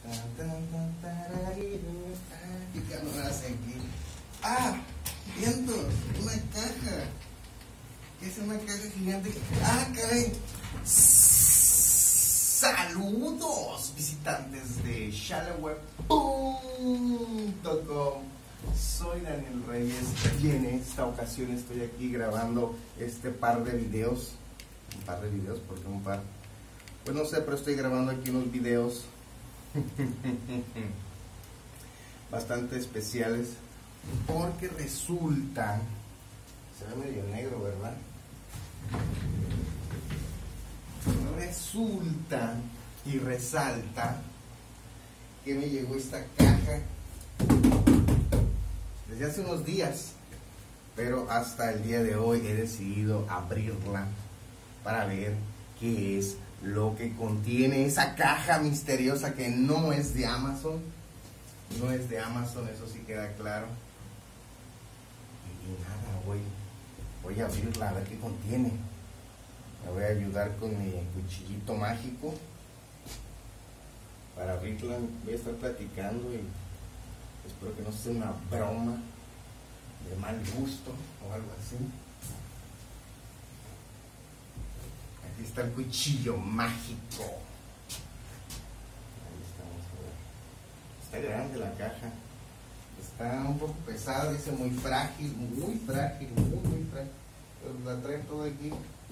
¿Qué no hace aquí? ¡Ah! Viento, una caja. ¿Qué es una caja gigante? ¡Ah, caray! Saludos, visitantes de shalaweb.com. Soy Daniel Reyes y en esta ocasión estoy aquí grabando este par de videos. Un par de videos, ¿por qué un par? Pues no sé, pero estoy grabando aquí unos videos bastante especiales porque resulta, se ve medio negro, ¿verdad? Resulta y resalta que me llegó esta caja desde hace unos días, pero hasta el día de hoy he decidido abrirla para ver qué es lo que contiene esa caja misteriosa que no es de Amazon. No es de Amazon, eso sí queda claro. Y nada, voy a abrirla a ver qué contiene. Me voy a ayudar con mi cuchillito mágico para abrirla. Voy a estar platicando y espero que no sea una broma de mal gusto o algo así. Aquí está el cuchillo mágico. Ahí estamos. Está grande la caja. Está un poco pesada, dice muy frágil, muy frágil, muy frágil. Pero la trae todo aquí.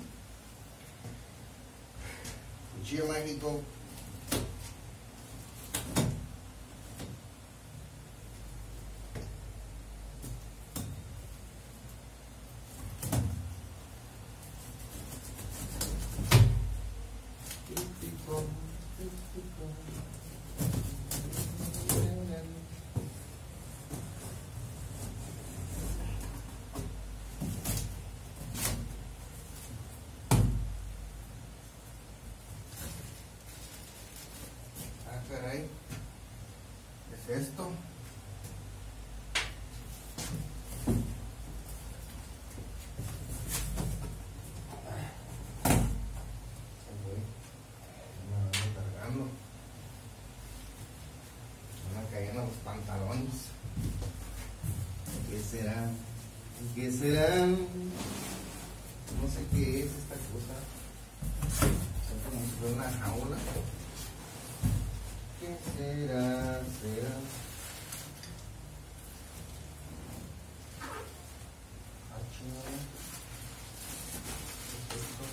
Cuchillo mágico. Caray, ¿qué es esto? Me ando cargando. Me van cayendo los pantalones. ¿Qué será? ¿Qué será? No sé qué es esta cosa. Son como si fuera una jaula. ¿Qué será? ¿Será? Ah, chingada. ¿Qué es esto?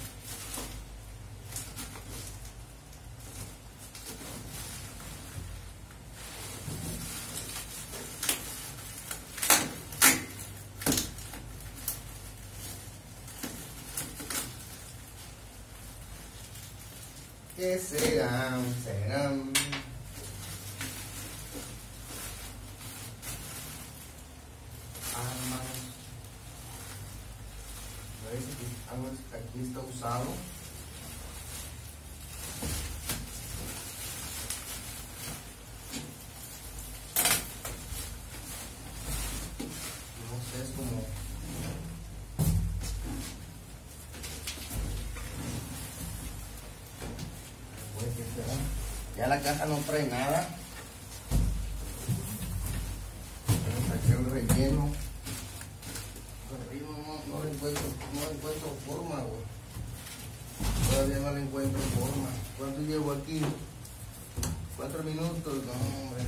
¿Qué serán? ¿Serán? Armas. Parece que algo aquí está usado. No sé, es como... ¿Qué será? Ya la caja no trae nada. Vamos a sacar el relleno. No le encuentro forma, güey. Todavía no le encuentro forma. ¿Cuánto llevo aquí? 4 minutos, no, hombre.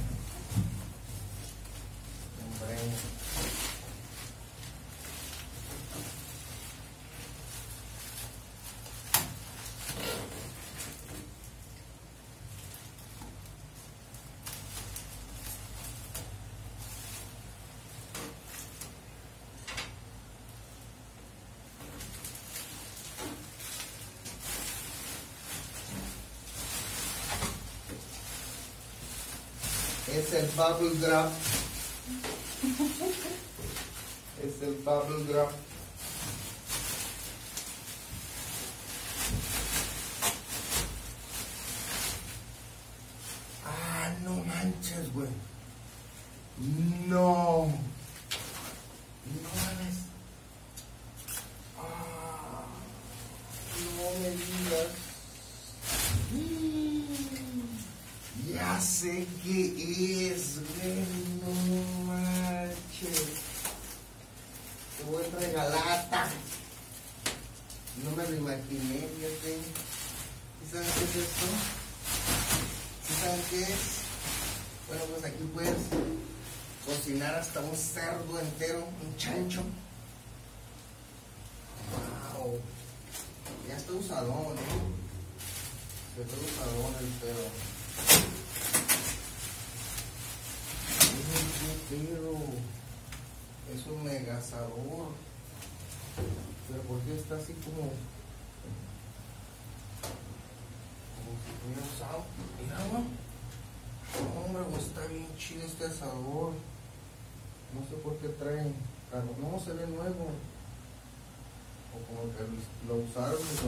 Es el bubble wrap. Es el bubble wrap. Ah, no manches, güey. No. No mames. Ah, no me digas. Ya sé sé qué es, güey, no manches. Te voy a regalata. No me lo imaginé, fíjate. ¿Sí saben qué es esto? ¿Sí saben qué es? Bueno, pues aquí puedes cocinar hasta un cerdo entero, un chancho. Wow. Ya está usadón, Ya está usadón el pedo. Es un mega sabor. Pero ¿por qué está así como si estuviera usado? Mira, hombre, pues está bien chido este asador. No sé por qué traen. No se ve nuevo. O como que lo usaron y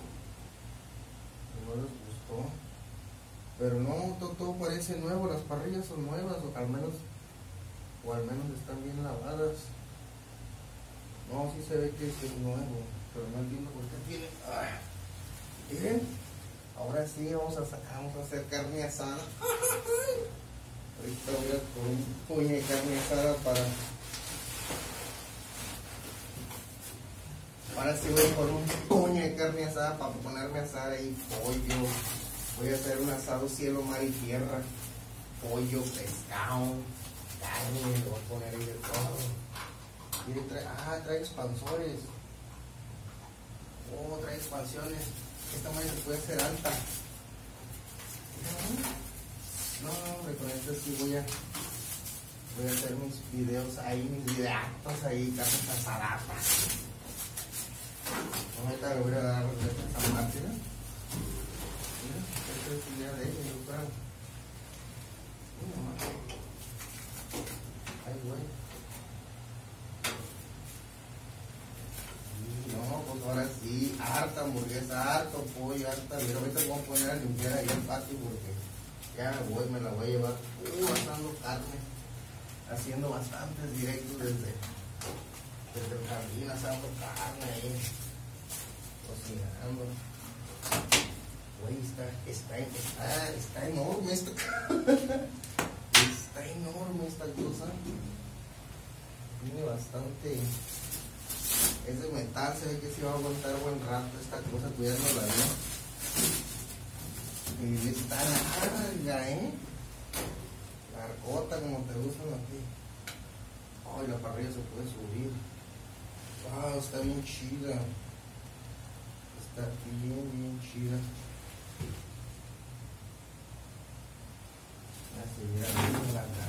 no les gustó. Pero no, todo parece nuevo. Las parrillas son nuevas, o al menos están bien lavadas. No, sí se ve que es nuevo, pero no entiendo por qué tiene. Miren, ahora sí vamos a hacer carne asada. Ahorita voy a poner un puño de carne asada Ahora sí voy a poner un puño de carne asada para ponerme a asar ahí pollo. Voy a hacer un asado cielo, mar y tierra. Pollo, pescado, carne, lo voy a poner ahí de todo. Trae expansores. Trae expansiones. Esta madre se puede hacer alta. No, hombre, con esto sí voy a hacer mis videos ahí, mis videatos ahí, carnes asadatas. Ahorita le voy a dar recetas a Martina. Mira, esta es idea de ella, yo creo. Ay, güey. No, pues ahora sí, harta hamburguesa, harto pollo, harta. Pero ahorita voy a poner a limpiar ahí el patio porque ya me la voy a llevar asando carne, haciendo bastantes directos desde el jardín, asando carne ahí, cocinando. Güey, está enorme esta está enorme esta cosa. Tiene bastante. Es de metal, se ve que sí va a aguantar buen rato esta cosa, cuidándola bien. Y está larga, largota como te gustan a ti. Ay, la parrilla se puede subir. Wow, está bien chida. Está bien chida. Así, mira, bien larga.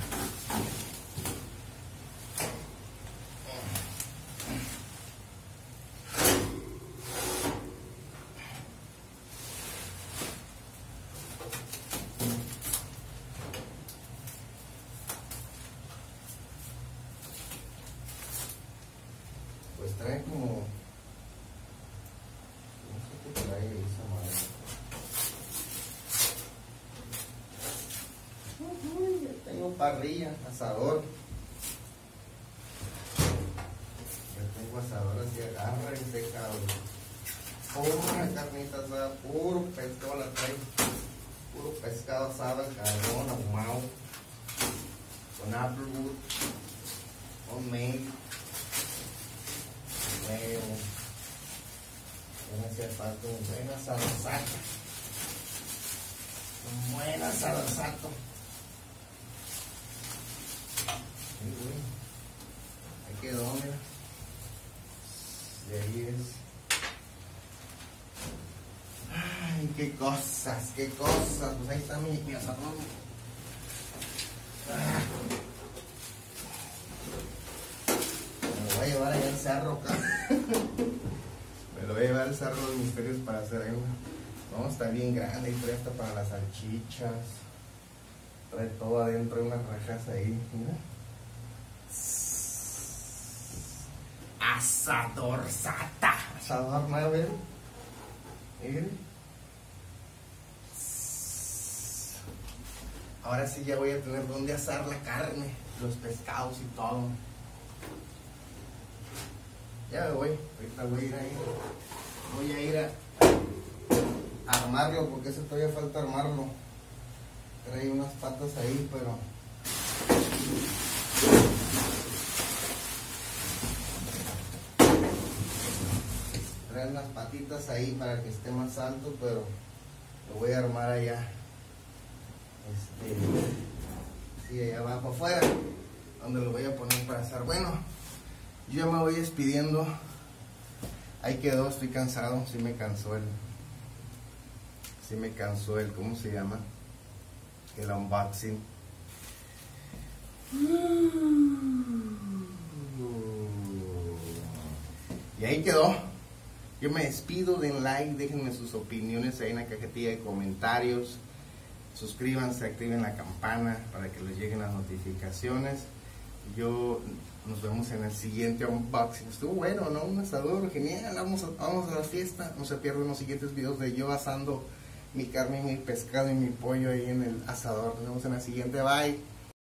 Trae como, no sé qué trae esa madre. Ya tengo parrilla, asador. Ya tengo asador, así agárrense, cabrón. Pura carnita asada, puro pescado la trae. Puro pescado asado al carbón, ahumado. Con applewood, homemade. Huevo, me hacía falta un buen asadorzato. Un buen asadorzato. Ahí quedó, mira. De ahí es. Ay, qué cosas. Pues ahí está mi asador. Me lo voy a llevar allá al cerro, Me lo voy a llevar al cerro de los misterios para hacer algo. No, está bien grande y trae hasta para las salchichas. Trae todo adentro, unas rajas ahí. Mira. Asadorzata. Asador, ¿no? ¿Ven? Miren. Ahora sí ya voy a tener donde asar la carne, los pescados y todo. Ya me voy, ahorita voy a ir a armarlo porque eso todavía falta armarlo. Trae unas patas ahí, pero trae unas patitas ahí para que esté más alto, pero lo voy a armar allá, sí, allá abajo afuera, donde lo voy a poner para asar. Bueno, yo ya me voy despidiendo. Ahí quedó, estoy cansado, sí me cansó el, ¿cómo se llama? El unboxing. Y ahí quedó. Yo me despido, den like, déjenme sus opiniones ahí en la cajetilla de comentarios. Suscríbanse, activen la campana para que les lleguen las notificaciones. Nos vemos en el siguiente unboxing. Estuvo bueno, ¿no? Un asador genial. Vamos a la fiesta. No se pierdan los siguientes videos de yo asando mi carne, mi pescado y mi pollo ahí en el asador. Nos vemos en la siguiente. Bye.